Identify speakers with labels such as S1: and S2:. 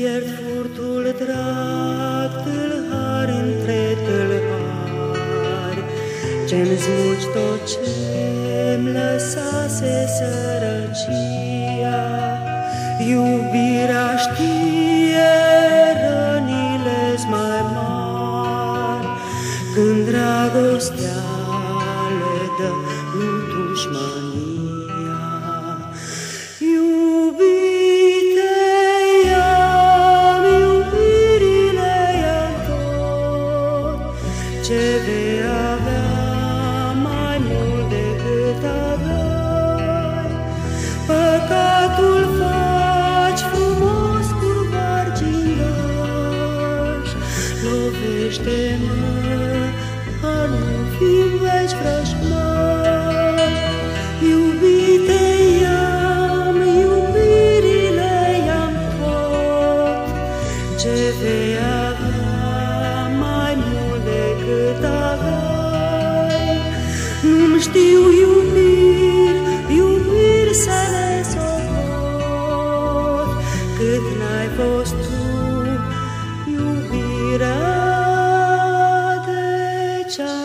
S1: pierd furtul drag, tâlhar între tâlhari, ce-mi smulgi tot ce-mi lăsase sărăcia. Iubirea știe rănile-s mai mari, când dragostea le dă nu dușmania. Iubite, i-am, iubirile i-am tot, ce vei avea mai mult decât aveai. Păcatul faci frumos cu argingaș, lovește-mă, a nu fi veci vrăjmaș. Iubite, i-am, iubirile i-am tot, ce vei avea mai mult decât aveai. Nu-mi știu iubiri să le socot, cât n-ai fost tu iubirea de cea